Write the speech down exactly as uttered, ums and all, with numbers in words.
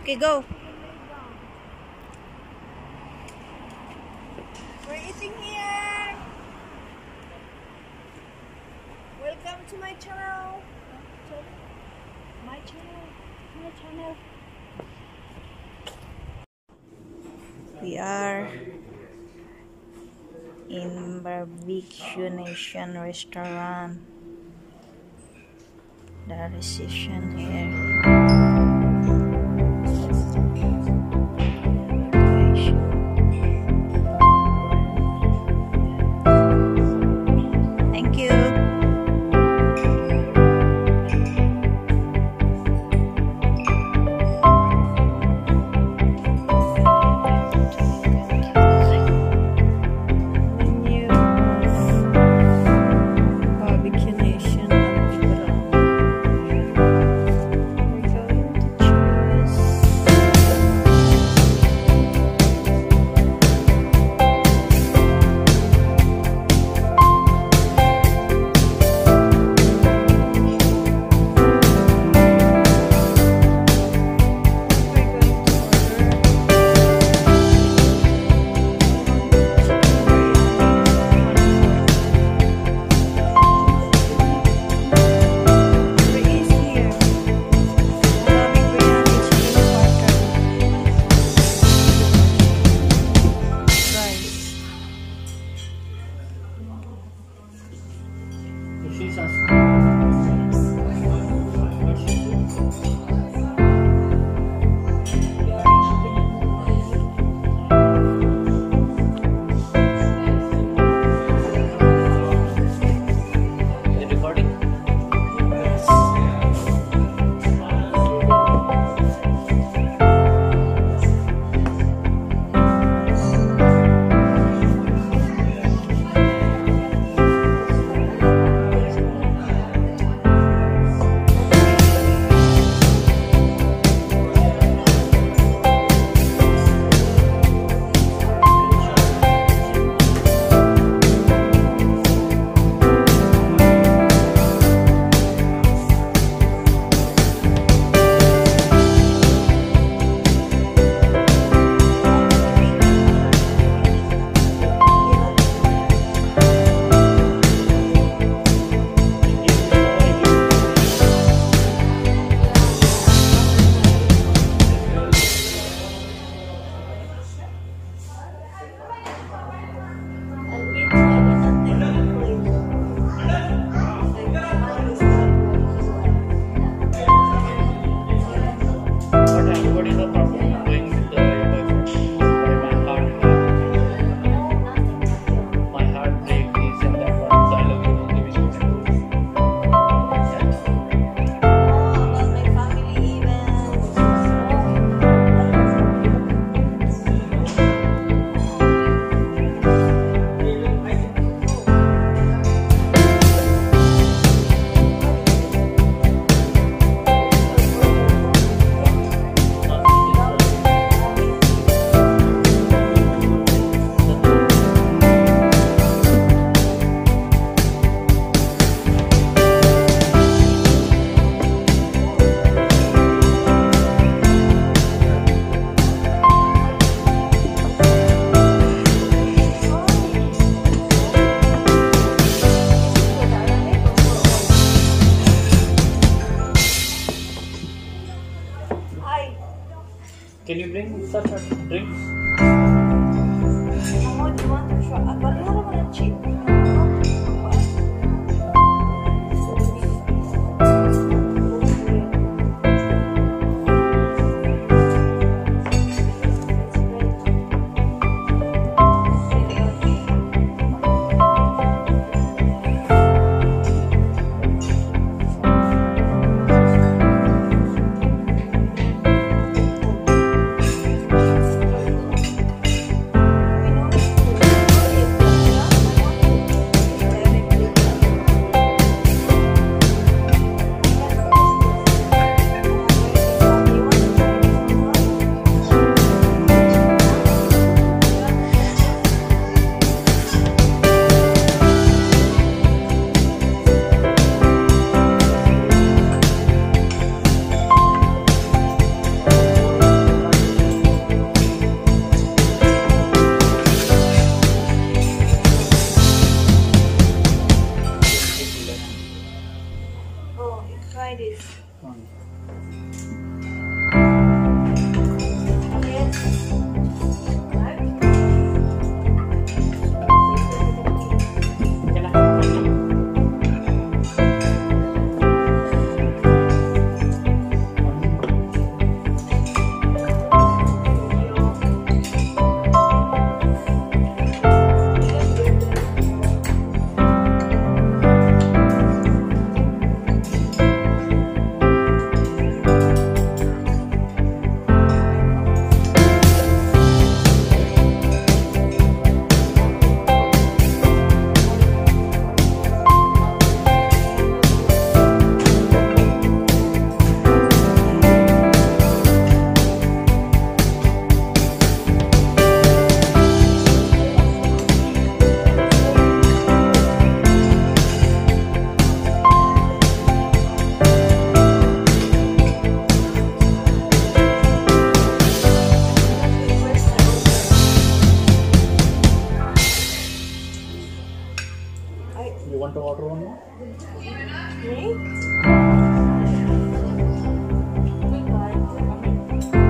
Okay, go. We're eating here. Welcome to my channel. My channel. My channel. We are in B B Q Nation Restaurant. The reception here. Thank you. Menu of B B Q Nation Restaurant. We're going to choose. She's asking. What is the problem going with the boyfriend? My heart, my heart break is in that one. So I love you only which you can do. About my family events. Can you bring such a drinks? Oh, do you want to try? But I don't want to cheap. You want to order one more? Me? Goodbye.